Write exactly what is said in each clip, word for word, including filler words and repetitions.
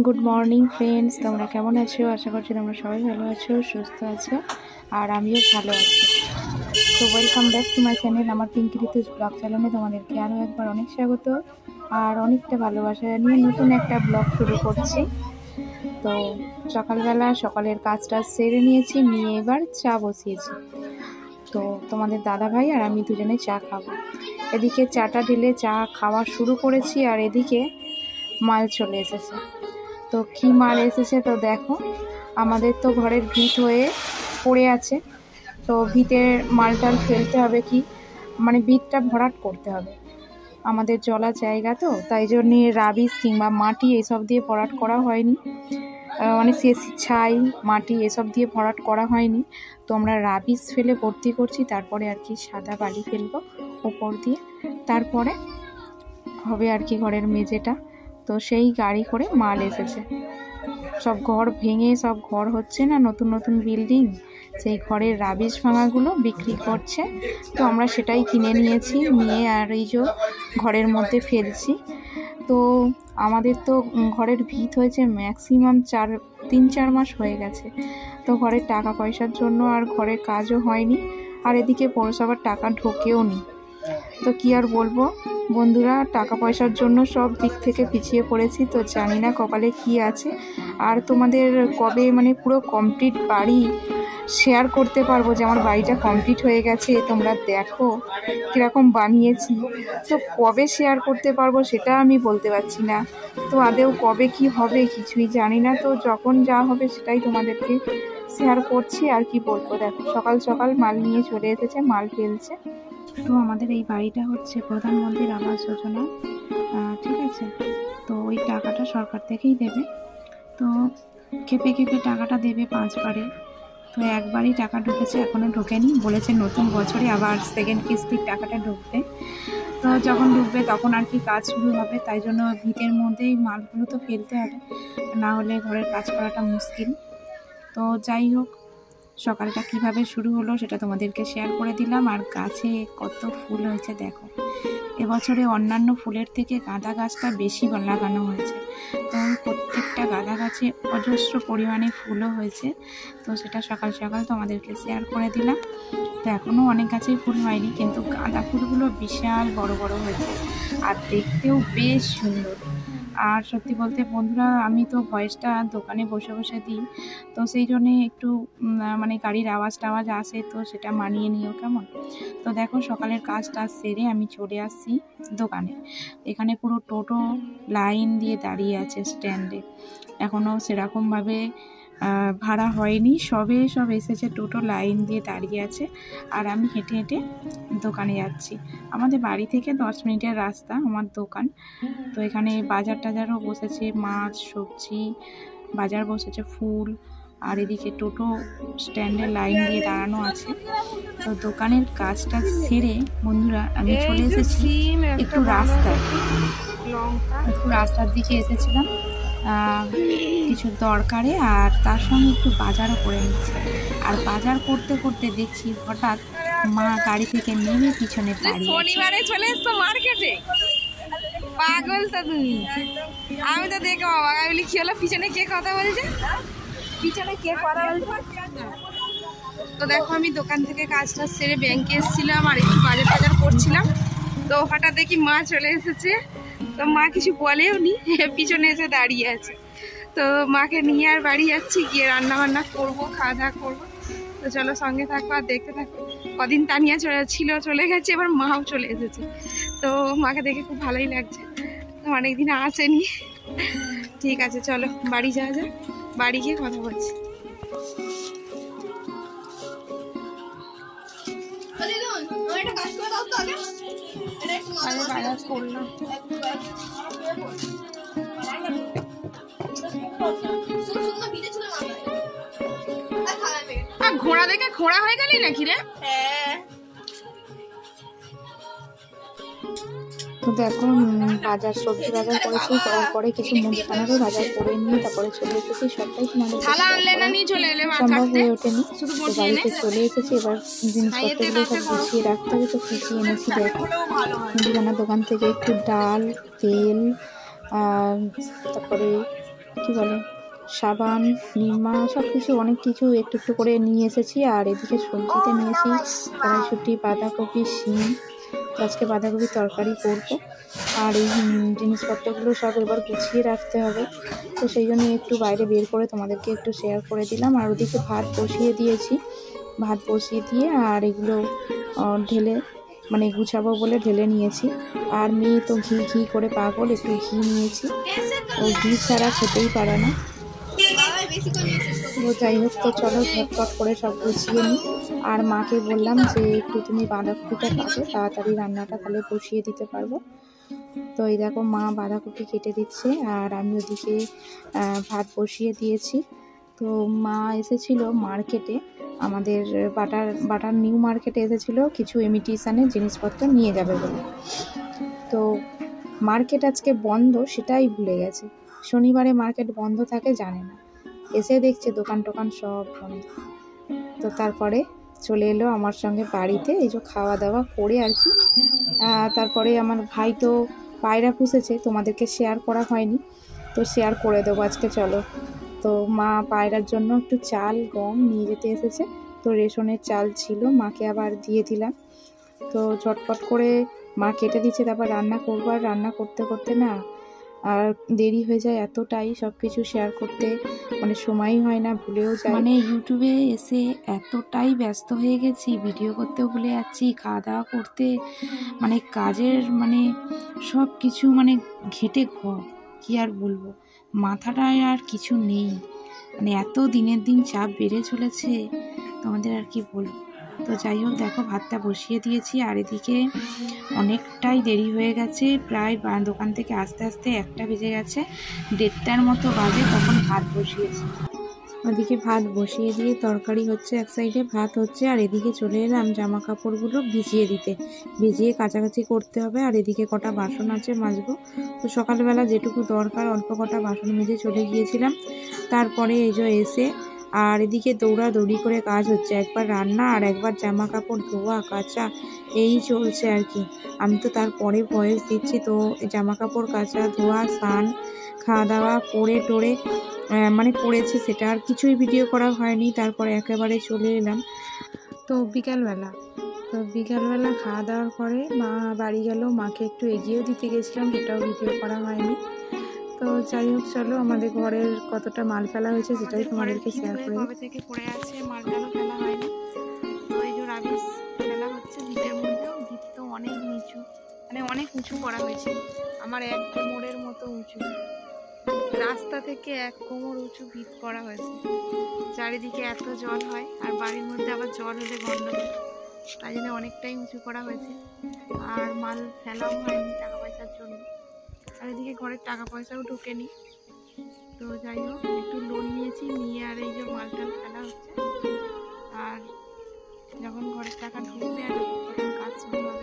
Good morning friends, তোমরা কেমন আছো? আশা করছি তোমরা সবাই ভালো আছো, সুস্থ আছো, আর আমিও ভালো আছি। তো welcome back to my channel. আমার পিঙ্কি ঋতুজ ব্লগ চ্যানেলে তোমাদেরকে আরও একবার অনেক স্বাগত আর অনেকটা ভালোবাসা নিয়ে নতুন একটা ব্লগ শুরু করছি। তো সকালবেলা সকালের কাজটা সেরে নিয়েছি, নিয়ে এবার চা বসিয়েছি। তো তোমাদের দাদা ভাই আর আমি দুজনে চা খাবো। এদিকে চাটা ঢেলে চা খাওয়া শুরু করেছি, আর এদিকে মাল চলে এসেছে। তো কি মাল এসেছে তো দেখো, আমাদের তো ঘরের ভিত হয়ে পড়ে আছে, তো ভিতের মালটাল ফেলতে হবে, কি মানে ভিতটা ভরাট করতে হবে। আমাদের জলা জায়গা তো, তাই জন্যে রাবিশ কিংবা মাটি এসব দিয়ে ভরাট করা হয়নি, মানে সে ছাই মাটি এসব দিয়ে ভরাট করা হয়নি। তো আমরা রাবিশ ফেলে ভর্তি করছি, তারপরে আর কি সাদা বালি ফেলবো উপর দিয়ে, তারপরে হবে আর কি ঘরের মেঝেটা। তো সেই গাড়ি করে মাল এসেছে, সব ঘর ভেঙে সব ঘর হচ্ছে না, নতুন নতুন বিল্ডিং, সেই ঘরের রাবিশ ভাঙাগুলো বিক্রি করছে। তো আমরা সেটাই কিনে নিয়েছি, নিয়ে আর এই যে ঘরের মধ্যে ফেলছি। তো আমাদের তো ঘরের ভিত হয়েছে ম্যাক্সিমাম চার তিন চার মাস হয়ে গেছে। তো ঘরের টাকা পয়সার জন্য আর ঘরের কাজও হয়নি, আর এদিকে পৌরসভার টাকা ঢোকেও নি। তো কি আর বলবো বন্ধুরা, টাকা পয়সার জন্য সব দিক থেকে পিছিয়ে পড়েছি। তো জানি না কপালে কি আছে, আর তোমাদের কবে মানে পুরো কমপ্লিট বাড়ি শেয়ার করতে পারবো যে আমার বাড়িটা কমপ্লিট হয়ে গেছে, তোমরা দেখো কীরকম বানিয়েছি। তো কবে শেয়ার করতে পারবো সেটা আমি বলতে পারছি না। তো আদেও কবে কি হবে কিছুই জানি না। তো যখন যা হবে সেটাই তোমাদেরকে শেয়ার করছি। আর কি বলবো, দেখো সকাল সকাল মাল নিয়ে চলে এসেছে, মাল ফেলছে। তো আমাদের এই বাড়িটা হচ্ছে প্রধানমন্ত্রীর আবাস যোজনা, ঠিক আছে। তো ওই টাকাটা সরকার থেকেই দেবে। তো খেপে খেপে টাকাটা দেবে পাঁচবারে। তো একবারই টাকা ঢুকেছে, এখনও ঢোকেনি, বলেছে নতুন বছরে আবার সেকেন্ড কিস্তির টাকাটা ঢুকবে। তো যখন ঢুকবে তখন আর কি কাজ শুরু হবে, তাই জন্য ভিতের মধ্যেই মালগুলো তো ফেলতে হবে, না হলে ঘরের কাজ করাটা মুশকিল। তো যাই হোক, সকালটা কিভাবে শুরু হলো সেটা তোমাদেরকে শেয়ার করে দিলাম। আর গাছে কত ফুল হয়েছে দেখো, এবছরে অন্যান্য ফুলের থেকে গাঁদা গাছটা বেশি লাগানো হয়েছে। তো প্রত্যেকটা গাঁদা গাছে অজস্র পরিমাণে ফুলও হয়েছে। তো সেটা সকাল সকাল তোমাদেরকে শেয়ার করে দিলাম। তো এখনও অনেক গাছেই ফুল হয়নি, কিন্তু গাঁদা ফুলগুলো বিশাল বড় বড় হয়েছে আর দেখতেও বেশ সুন্দর। আর সত্যি বলতে বন্ধুরা, আমি তো ভয়েসটা দোকানে বসে বসে দিই, তো সেই জন্যে একটু মানে গাড়ির আওয়াজ টাওয়াজ আসে, তো সেটা মানিয়ে নিও কেমন। তো দেখো সকালের কাজটা সেরে আমি চলে আসছি দোকানে। এখানে পুরো টোটো লাইন দিয়ে দাঁড়িয়ে আছে স্ট্যান্ডে, এখনও সেরকমভাবে ভাড়া হয়নি, সবে সব এসেছে, টোটো লাইন দিয়ে দাঁড়িয়ে আছে। আর আমি হেঁটে হেঁটে দোকানে যাচ্ছি। আমাদের বাড়ি থেকে দশ মিনিটের রাস্তা আমার দোকান। তো এখানে বাজার টাজারও বসেছে, মাছ সবজি বাজার বসেছে, ফুল, আর এদিকে টোটো স্ট্যান্ডে লাইন দিয়ে দাঁড়ানো আছে। তো দোকানের কাজটা সেরে বন্ধুরা আমি চলে এসেছি একটু রাস্তায়, একটু রাস্তার দিকে এসেছিলাম কিছু দরকারে, আর তার সঙ্গে একটু বাজারও করে নিচ্ছি। আর বাজার করতে করতে দেখছি হঠাৎ মা গাড়ি থেকে নেমে পিছনে দাঁড়িয়ে। শনিবারে চলে এসছো মার্কেটে, পাগল তো তুমি। আমি তো দেখো বাবা, আমি বলি কি হলো, পিছনে কে কথা বলছে, পিছনে কে কথা বলছে। তো দেখো আমি দোকান থেকে কাজটা সেরে ব্যাংকে এসেছিলাম আর একটু বাজার টাজার করছিলাম। তো হঠাৎ দেখি মা চলে এসেছে। তো মা কিছু বলেও নি, পিছনে এসে দাঁড়িয়ে আছে। তো মাকে নিয়ে আর বাড়ি যাচ্ছি, গিয়ে রান্না বান্না করবো, খাওয়া দাওয়া করবো। তো চলো সঙ্গে থাকো আর দেখতে থাকো। কদিন তানিয়া ছিল চলে গেছে, এবার মাও চলে এসেছে। তো মাকে দেখে খুব ভালোই লাগছে, তো অনেকদিন আসেনি। ঠিক আছে চলো বাড়ি যাওয়া যাক, বাড়ি গিয়ে কথা বলছি। ঘোড়া দেখে ঘোড়া হয়ে গেলি নাকি রে? তো দেখো বাজার সবজি বাজার করেছি, করার পরে কিছু মুদিখানারও বাজার করে নিয়ে তারপরে চলে এসেছি। সবটাই তোমাদের সম্ভব হয়ে ওঠেনি, তো বাড়িতে চলে এসেছি। এবার জিনিসপত্রগুলো সব গুছিয়ে রাখতে হবে। তো কিছু এনেছি দেখো, মুদিখানার দোকান থেকে একটু ডাল, তেল, তারপরে কী বলে সাবান, নিমা, সব কিছু অনেক কিছু একটু একটু করে নিয়ে এসেছি। আর এদিকে সবজিতে নিয়েছি কড়াইশুঁটি, বাঁধাকপি, শিম। আজকে বাঁধাকপির তরকারি করবো। আর এই জিনিসপত্রগুলো সব এবার গুছিয়ে রাখতে হবে, তো সেই জন্য একটু বাইরে বের করে তোমাদেরকে একটু শেয়ার করে দিলাম। আর ওদিকে ভাত বসিয়ে দিয়েছি, ভাত বসিয়ে দিয়ে আর এগুলো ঢেলে মানে গুছাবো বলে ঢেলে নিয়েছি। আর মেয়ে তো ঘি ঘি করে পাগল, একটু ঘি নিয়েছি, ও ঘি ছাড়া খেতেই পারে না। তো যাই হোক, তো চলো ঝটপট করে সব গুছিয়ে নিই। আর মাকে বললাম যে একটু তুমি বাঁধাকপিটা কাটো, তাড়াতাড়ি রান্নাটা তাহলে বসিয়ে দিতে পারবো। তো এই দেখো মা বাঁধাকপি কেটে দিচ্ছে আর আমি ওদিকে ভাত বসিয়ে দিয়েছি। তো মা এসেছিল মার্কেটে, আমাদের বাটার বাটার নিউ মার্কেটে এসেছিল কিছু ইমিটেশনের জিনিসপত্র নিয়ে যাবে বলে। তো মার্কেট আজকে বন্ধ সেটাই ভুলে গেছে, শনিবারে মার্কেট বন্ধ থাকে জানে না, এসে দেখছে দোকান টোকান সব বন্ধ। তো তারপরে চলে এলো আমার সঙ্গে বাড়িতে, এই যে খাওয়া দাওয়া করে আর কি। তারপরে আমার ভাই তো পায়রা পুষেছে, তোমাদেরকে শেয়ার করা হয়নি, তো শেয়ার করে দেবো আজকে। চলো, তো মা পায়রার জন্য একটু চাল গম নিয়ে যেতে এসেছে, তো রেশনের চাল ছিল, মাকে আবার দিয়ে দিলাম। তো ঝটপট করে মা কেটে দিচ্ছে, তারপর রান্না করবো। আর রান্না করতে করতে না আর দেরি হয়ে যায় এতটাই, সব কিছু শেয়ার করতে মানে সময়ই হয় না, ভুলেও যায়। মানে ইউটিউবে এসে এতটাই ব্যস্ত হয়ে গেছি, ভিডিও করতেও ভুলে যাচ্ছি, খাওয়া দাওয়া করতে, মানে কাজের মানে সব কিছু মানে ঘেটে ঘ কী আর বলবো, মাথাটায় আর কিছু নেই, মানে এত দিনের দিন চাপ বেড়ে চলেছে তোমাদের আর কি বলবো। তো যাই হোক, দেখো ভাতটা বসিয়ে দিয়েছি। আর এদিকে অনেকটাই দেরি হয়ে গেছে, প্রায় দোকান থেকে আসতে আসতে একটা বেজে গেছে, দেড়টার মতো বাজে তখন ভাত বসিয়েছি। ওদিকে ভাত বসিয়ে দিয়ে তরকারি হচ্ছে এক সাইডে, ভাত হচ্ছে, আর এদিকে চলে এলাম জামা কাপড়গুলো ভিজিয়ে দিতে, ভিজিয়ে কাচাকাচি করতে হবে। আর এদিকে কটা বাসন আছে মাজবো, তো সকালবেলা যেটুকু দরকার অল্প কটা বাসন মেজে চলে গিয়েছিলাম। তারপরে এই যে এসে আর এদিকে দৌড়াদৌড়ি করে কাজ হচ্ছে, একবার রান্না আর একবার জামা কাপড় ধোয়া কাচা, এই চলছে আর কি। আমি তো তারপরে ভয়েস দিচ্ছি, তো জামা কাপড় কাচা ধোয়া স্নান খাওয়া দাওয়া করে টোরে মানে করেছি, সেটা আর কিছুই ভিডিও করা হয়নি। তারপরে একেবারে চলে এলাম তো বিকালবেলা, তো বিকালবেলা খাওয়া দাওয়ার পরে মা বাড়ি গেল, মাকে একটু এগিয়েও দিতে গেছিলাম, সেটাও ভিডিও করা হয়নি। তো যাই হোক, চলো আমাদের ঘরের কতটা মাল ফেলা হয়েছে সেটাই তোমাদেরকে শেয়ার করি। কবে থেকে পড়ে আছে মালটাও ফেলা হয়নি, তো এই যে রাবিশ ফেলা হচ্ছে ভিতের মধ্যেও, ভিত তো অনেক নিচু, মানে অনেক উঁচু করা হয়েছে, আমার এক কোমরের মতো উঁচু, রাস্তা থেকে এক কোমর উঁচু ভিত করা হয়েছে। চারিদিকে এত জল হয়, আর বাড়ির মধ্যে আবার জল হলে গন্ডগোল, তাই জন্য অনেকটাই উঁচু করা হয়েছে। আর মাল ফেলাও হয়নি টাকা পয়সার জন্য, চারিদিকে ঘরের টাকা পয়সাও ঢোকেনি। তো যাই হোক, একটু লোন নিয়েছি, নিয়ে আর এই যে মালটাল ফেলা হচ্ছে। আর যখন ঘরের টাকা ঢুকবে আর তখন কাজ শুরু হবে।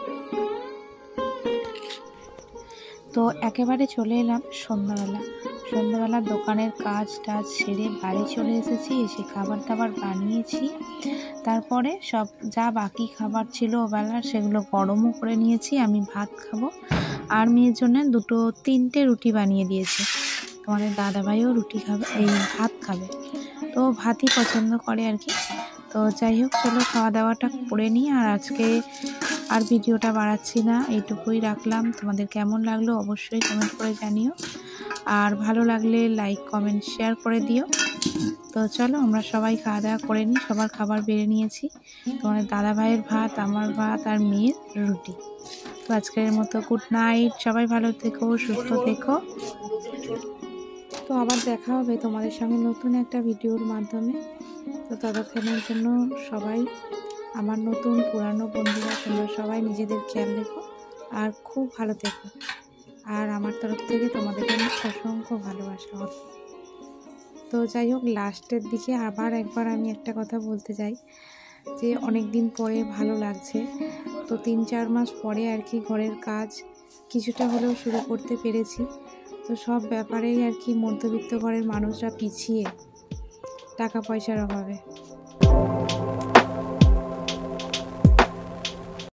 তো একেবারে চলে এলাম সন্ধ্যাবেলা, সন্ধ্যাবেলা দোকানের কাজ টাজ সেরে বাড়ি চলে এসেছি, এসে খাবার দাবার বানিয়েছি। তারপরে সব যা বাকি খাবার ছিল ওবেলার সেগুলো গরমও করে নিয়েছি, আমি ভাত খাবো। আর মেয়ের জন্য দুটো তিনটে রুটি বানিয়ে দিয়েছি, তোমাদের দাদাভাইও রুটি খাবে, এই ভাত খাবে, তো ভাতই পছন্দ করে আর কি। তো যাই হোক, চলো খাওয়া দাওয়াটা করে নিই। আর আজকে আর ভিডিওটা বাড়াচ্ছি না, এইটুকুই রাখলাম। তোমাদের কেমন লাগলো অবশ্যই কমেন্ট করে জানিও, আর ভালো লাগলে লাইক কমেন্ট শেয়ার করে দিও। তো চলো আমরা সবাই খাওয়া দাওয়া করে নিই, সবার খাবার বেড়ে নিয়েছি, তোমাদের দাদা ভাইয়ের ভাত, আমার ভাত, আর মেয়ের রুটি। তো আজকের মতো গুড নাইট, সবাই ভালো থেকো, সুস্থ থেকো। তো আবার দেখা হবে তোমাদের সঙ্গে নতুন একটা ভিডিওর মাধ্যমে। তো ততক্ষণের জন্য সবাই, আমার নতুন পুরানো বন্ধুরা, তোমরা সবাই নিজেদের খেয়াল রেখো আর খুব ভালো থেকো। আর আমার তরফ থেকে তোমাদের জন্য অসংখ্য ভালোবাসা হবে। তো যাই হোক, লাস্টের দিকে আবার একবার আমি একটা কথা বলতে চাই, যে অনেক দিন পরে ভালো লাগছে, তো তিন চার মাস পরে আর কি ঘরের কাজ কিছুটা হলেও শুরু করতে পেরেছি। তো সব ব্যাপারেই আর কি মধ্যবিত্ত ঘরের মানুষরা পিছিয়ে টাকা পয়সার অভাবে।